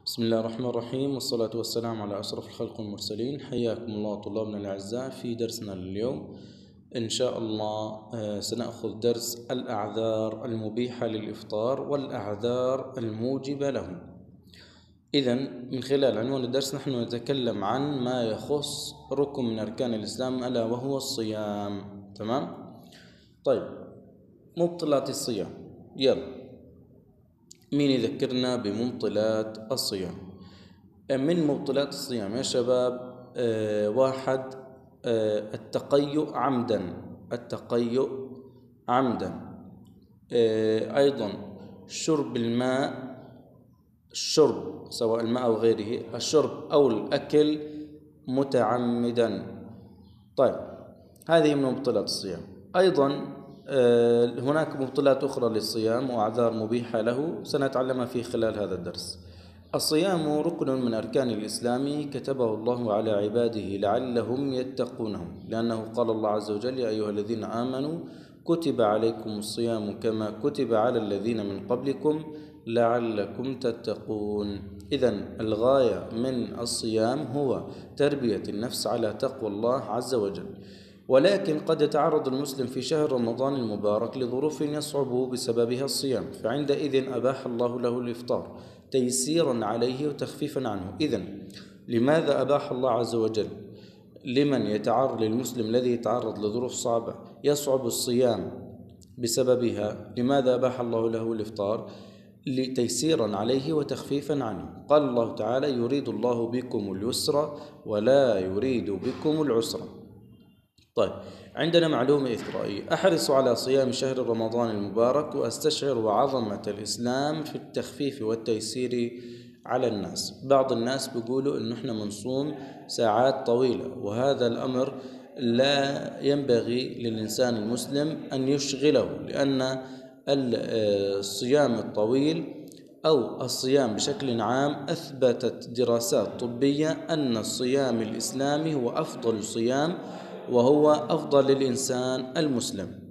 بسم الله الرحمن الرحيم، والصلاة والسلام على أشرف الخلق والمرسلين. حياكم الله طلابنا الأعزاء في درسنا اليوم. إن شاء الله سنأخذ درس الأعذار المبيحة للإفطار والأعذار الموجبة له. إذن من خلال عنوان الدرس نحن نتكلم عن ما يخص ركن من أركان الإسلام ألا وهو الصيام. تمام؟ طيب، مبطلات الصيام. يلا، مين يذكرنا بمبطلات الصيام؟ من مبطلات الصيام يا شباب واحد، التقيؤ عمدا. أيضا شرب الماء، سواء الماء أو غيره، الشرب أو الأكل متعمدا. طيب، هذه من مبطلات الصيام. أيضا هناك مبطلات أخرى للصيام وأعذار مبيحة له سنتعلمها في خلال هذا الدرس. الصيام ركن من أركان الإسلام كتبه الله على عباده لعلهم يتقونه، لأنه قال الله عز وجل: يا أيها الذين آمنوا كتب عليكم الصيام كما كتب على الذين من قبلكم لعلكم تتقون. إذن الغاية من الصيام هو تربية النفس على تقوى الله عز وجل. ولكن قد يتعرض المسلم في شهر رمضان المبارك لظروف يصعب بسببها الصيام، فعندئذ أباح الله له الإفطار تيسيرا عليه وتخفيفا عنه. إذن لماذا أباح الله عز وجل للمسلم الذي يتعرض لظروف صعبة يصعب الصيام بسببها، لماذا أباح الله له الإفطار؟ لتيسيرا عليه وتخفيفا عنه. قال الله تعالى: يريد الله بكم اليسر ولا يريد بكم العسر. طيب، عندنا معلومة إثرائية: أحرص على صيام شهر رمضان المبارك وأستشعر عظمة الإسلام في التخفيف والتيسير على الناس. بعض الناس بيقولوا إنه إحنا منصوم ساعات طويلة، وهذا الأمر لا ينبغي للإنسان المسلم أن يشغله، لأن الصيام الطويل أو الصيام بشكل عام أثبتت دراسات طبية أن الصيام الإسلامي هو أفضل صيام وهو أفضل للإنسان المسلم.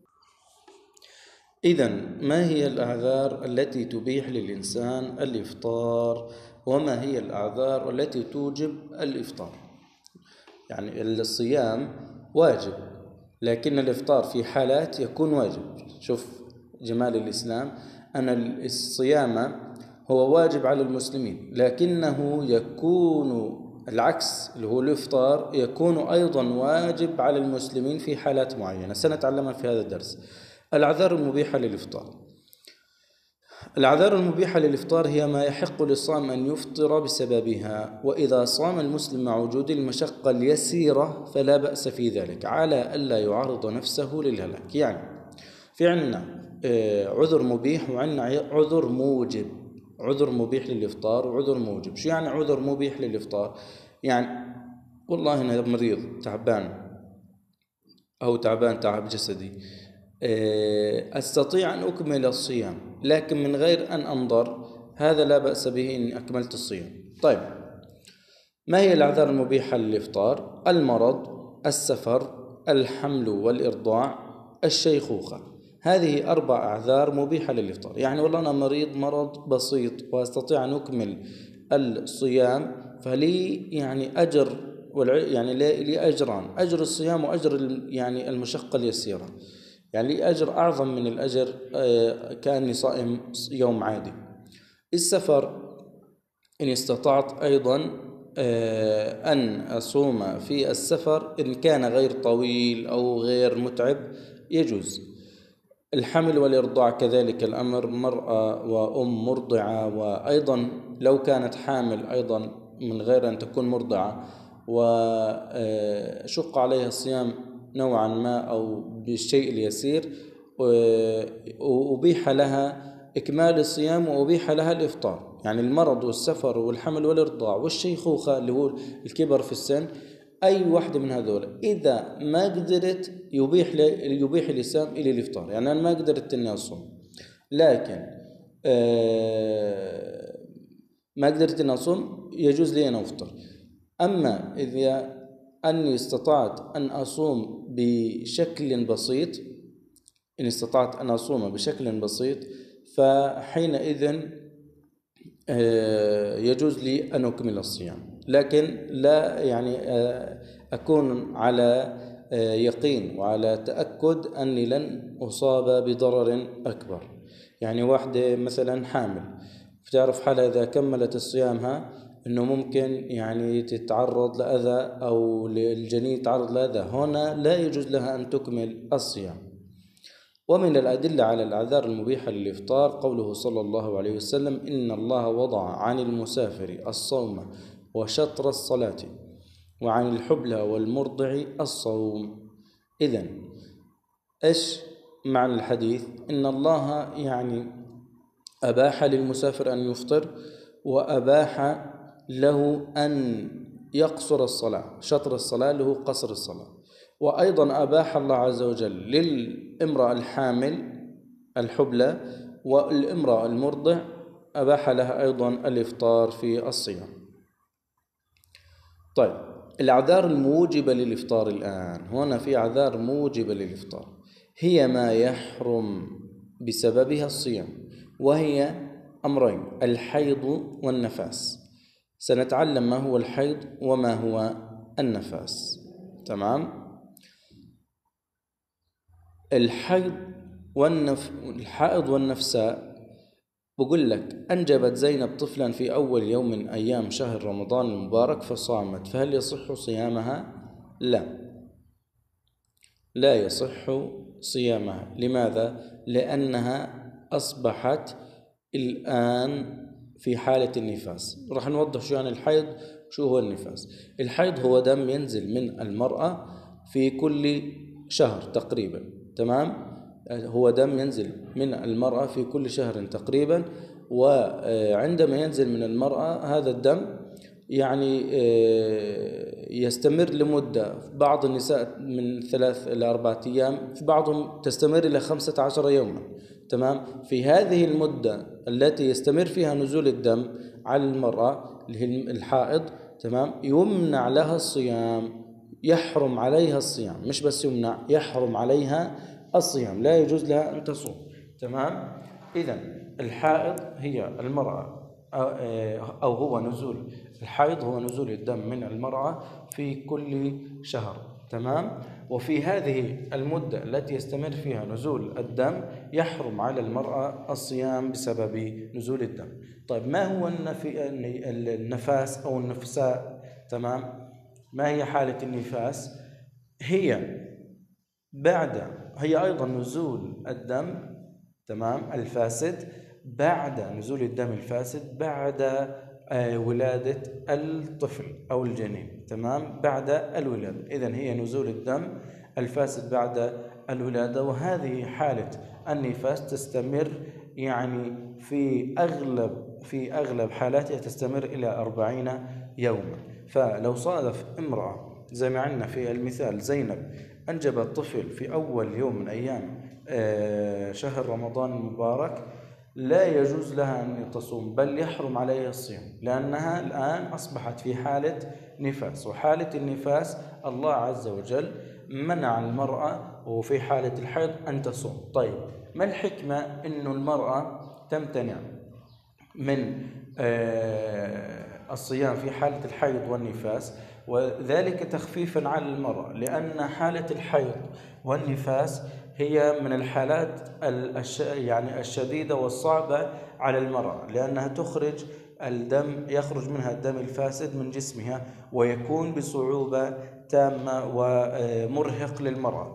إذن ما هي الأعذار التي تبيح للإنسان الإفطار؟ وما هي الأعذار التي توجب الإفطار؟ يعني الصيام واجب، لكن الإفطار في حالات يكون واجب. شوف جمال الإسلام، أن الصيام هو واجب على المسلمين، لكنه يكون العكس اللي هو الإفطار يكون أيضا واجب على المسلمين في حالات معينة سنتعلمها في هذا الدرس. الأعذار المبيحة للإفطار. الأعذار المبيحة للإفطار هي ما يحق للصائم أن يفطر بسببها، وإذا صام المسلم مع وجود المشقة اليسيرة فلا بأس في ذلك، على ألا يعرض نفسه للهلاك. يعني في عندنا عذر مبيح وعندنا عذر موجب. عذر مبيح للإفطار وعذر موجب. شو يعني عذر مبيح للإفطار؟ يعني والله أنا مريض تعبان أو تعبان تعب جسدي، أستطيع أن أكمل الصيام لكن من غير أن أنظر، هذا لا بأس به إن أكملت الصيام. طيب، ما هي الأعذار المبيحة للإفطار؟ المرض، السفر، الحمل والإرضاع، الشيخوخة. هذه 4 أعذار مبيحة للإفطار. يعني والله أنا مرض بسيط وأستطيع أن أكمل الصيام، فلي يعني أجر، يعني لي أجران: أجر الصيام وأجر يعني المشقة اليسيرة. يعني لي أجر أعظم من الأجر كأني صائم يوم عادي. السفر، إن استطعت أيضا أن أصوم في السفر إن كان غير طويل أو غير متعب يجوز. الحمل والإرضاع كذلك الأمر، مرأة وأم مرضعة، وأيضا لو كانت حامل أيضا من غير أن تكون مرضعة وشق عليها الصيام نوعا ما أو بالشيء اليسير، أبيح لها إكمال الصيام وأبيح لها الإفطار. يعني المرض والسفر والحمل والإرضاع والشيخوخة اللي هو الكبر في السن، أي واحدة من هذول إذا ما قدرت يبيح الإسلام إلى الإفطار. يعني أنا ما قدرت أني أصوم، لكن ما قدرت أن أصوم يجوز لي أن أفطر. أما إذا أني استطعت أن أصوم بشكل بسيط، إن استطعت أن أصوم بشكل بسيط، فحينئذ يجوز لي أن أكمل الصيام، لكن لا يعني أكون على يقين وعلى تأكد أني لن أصاب بضرر أكبر. يعني واحدة مثلا حامل، بتعرف حالها إذا كملت صيامها أنه ممكن يعني تتعرض لأذى أو الجنين يتعرض لأذى، هنا لا يجوز لها أن تكمل الصيام. ومن الأدلة على الأعذار المبيحة للإفطار قوله صلى الله عليه وسلم: إن الله وضع عن المسافر الصوم وشطر الصلاة وعن الحبلى والمرضع الصوم. إذن إيش معنى الحديث؟ إن الله يعني أباح للمسافر أن يفطر، وأباح له أن يقصر الصلاة، شطر الصلاة له قصر الصلاة. وأيضا أباح الله عز وجل للامرأة الحامل الحبلى والامرأة المرضع أباح لها أيضا الإفطار في الصيام. طيب، الأعذار الموجبة للإفطار الآن، هنا في أعذار موجبة للإفطار هي ما يحرم بسببها الصيام، وهي أمرين: الحيض والنفاس. سنتعلم ما هو الحيض وما هو النفاس. تمام؟ الحيض والنفساء، بقول لك: أنجبت زينب طفلا في أول يوم من أيام شهر رمضان المبارك فصامت، فهل يصح صيامها؟ لا يصح صيامها. لماذا؟ لأنها أصبحت الآن في حالة النفاس. راح نوضح شو يعني الحيض، شو هو النفاس. الحيض هو دم ينزل من المرأة في كل شهر تقريبا. تمام؟ هو دم ينزل من المرأة في كل شهر تقريبا، وعندما ينزل من المرأة هذا الدم يعني يستمر لمدة، في بعض النساء من 3 إلى 4 أيام، في بعضهم تستمر إلى 15 يوما. تمام؟ في هذه المدة التي يستمر فيها نزول الدم على المرأة اللي هي الحائض، تمام، يمنع لها الصيام، يحرم عليها الصيام، مش بس يمنع، يحرم عليها الصيام، لا يجوز لها أن تصوم. تمام؟ إذن الحائض هي المرأة أو هو نزول الحيض هو نزول الدم من المرأة في كل شهر. تمام؟ وفي هذه المدة التي يستمر فيها نزول الدم يحرم على المرأة الصيام بسبب نزول الدم. طيب، ما هو النفاس أو النفساء؟ تمام؟ ما هي حالة النفاس؟ هي أيضا نزول الدم، تمام، الفاسد، بعد نزول الدم الفاسد بعد ولادة الطفل أو الجنين. تمام؟ بعد الولادة. إذن هي نزول الدم الفاسد بعد الولادة. وهذه حالة النفاس تستمر يعني في أغلب حالاتها تستمر إلى 40 يوما. فلو صادف امرأة زي ما عندنا في المثال زينب أنجبت طفل في أول يوم من أيام شهر رمضان المبارك، لا يجوز لها أن تصوم، بل يحرم عليها الصيام، لأنها الآن أصبحت في حالة نفاس، وحالة النفاس الله عز وجل منع المرأة وفي حالة الحيض أن تصوم. طيب، ما الحكمة أن المرأة تمتنع من الصيام في حالة الحيض والنفاس؟ وذلك تخفيفا على المرأة، لأن حالة الحيض والنفاس هي من الحالات يعني الشديدة والصعبة على المرأة، لأنها يخرج منها الدم الفاسد من جسمها، ويكون بصعوبة تامة ومرهق للمرأة.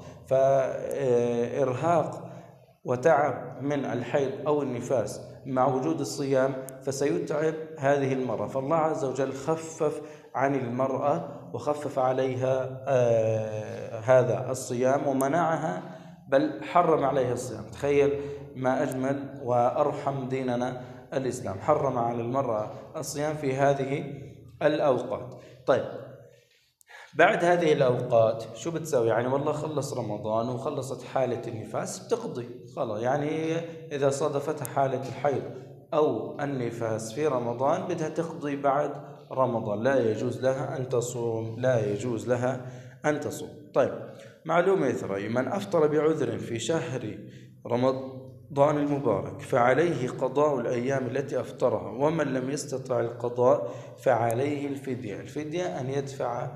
فإرهاق وتعب من الحيض أو النفاس مع وجود الصيام فسيتعب هذه المرأة. فالله عز وجل خفف عن المرأة وخفف عليها هذا الصيام ومنعها، بل حرم عليها الصيام. تخيل ما أجمل وأرحم ديننا الإسلام، حرم على المرأة الصيام في هذه الأوقات. طيب، بعد هذه الأوقات شو بتسوي؟ يعني والله خلص رمضان وخلصت حالة النفاس، بتقضي خلاص. يعني إذا صادفتها حالة الحيض أو النفاس في رمضان بدها تقضي بعد رمضان، لا يجوز لها أن تصوم، لا يجوز لها أن تصوم. طيب، معلومة إثرية: من أفطر بعذر في شهر رمضان المبارك فعليه قضاء الأيام التي أفطرها، ومن لم يستطع القضاء فعليه الفدية. الفدية أن يدفع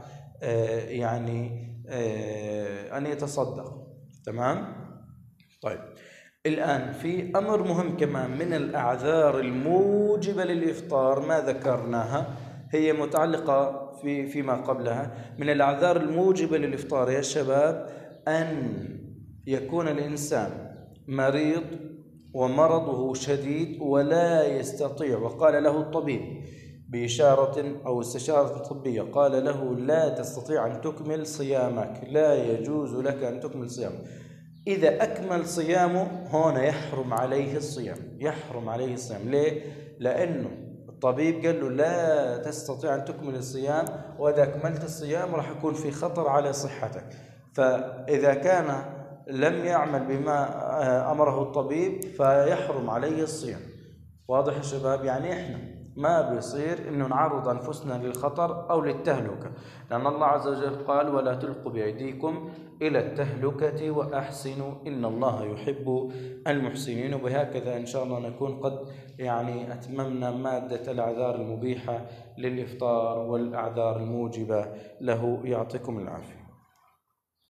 أن يتصدق. تمام؟ طيب، الآن في أمر مهم كمان من الأعذار الموجبة للإفطار ما ذكرناها، هي متعلقة فيما قبلها. من الأعذار الموجبة للإفطار يا شباب أن يكون الإنسان مريض ومرضه شديد ولا يستطيع، وقال له الطبيب بإشارة أو استشارة طبية قال له لا تستطيع أن تكمل صيامك، لا يجوز لك أن تكمل صيامك. إذا أكمل صيامه هنا يحرم عليه الصيام، يحرم عليه الصيام. ليه؟ لأنه الطبيب قال له لا تستطيع أن تكمل الصيام، وإذا أكملت الصيام راح يكون في خطر على صحتك. فإذا كان لم يعمل بما أمره الطبيب فيحرم عليه الصيام. واضح يا شباب؟ يعني إحنا ما بيصير إنه نعرض أنفسنا للخطر أو للتهلكة، لأن الله عز وجل قال ولا تلقوا بأيديكم إلى التهلكة وأحسنوا إن الله يحب المحسنين. وبهكذا إن شاء الله نكون قد أتممنا مادة الأعذار المبيحة للإفطار والأعذار الموجبة له. يعطيكم العافية.